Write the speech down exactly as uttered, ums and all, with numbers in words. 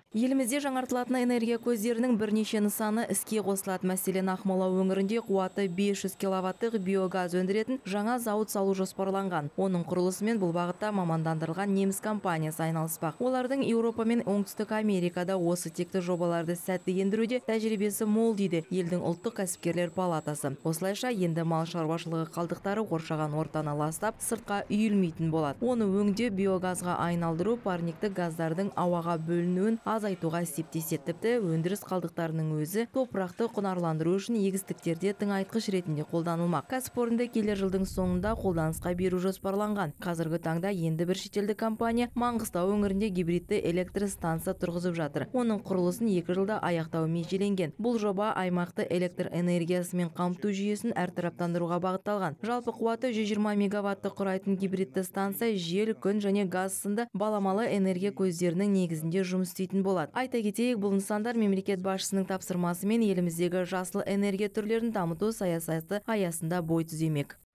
Елімізде жаңартылатын энергия көздерінің бірнеше нысаны іске қосылады. Мәселен, Ақмола өңірінде қуаты бес жүз киловаттық биогаз өндіретін жаңа зауыт салу жоспарланған. Оның құрылысымен бұл бағытта мамандандырылған неміс компаниясы айналыспақ. Олардың Еуропа мен Оңтүстік Америкада осы текті жобаларды сәтті ендіруде тәжірибесі мол дейді елдің ұлттық кәсіпкерлер палатасы. Осылайша енді мал шаруашылығы қалдықтары қоршаған ортаны ластап, сыртқа үйілмейтін болады. Оны өңдеу, биогазға айналдыру парниктік газдардың ауаға бөлінуін азайтуға септеседі. Тіпті өндіріс қалдықтарының өзі топырақты құнарландыру үшін егістіктерде тыңайтқыш ретінде қолданылмақ. Кәсіпорынды келер жылдың соңында қолданысқа беру жоспарланған. Қазіргі таңда енді бір шетелдік компания Маңғыстау өңірінде гибридті электр станция тұрғызып жатыр. Оның құрылысын екі жылда аяқтау межеленген. Бұл жоба аймақты электр энергиясымен қамту жүйесін әртараптандыруға бағытталған. Жалпы қуаты жүз жиырма мегаватты құрайтын гибридті станция жел, күн және газ сынды баламалы энергия көздерінің негізінде жұмыс істейтін болады. Айта кетейік, бұл нысандар мемлекет басшысының тапсырмасымен еліміздегі жасыл энергия түрлерін дамыту саясаты аясында бой түземек.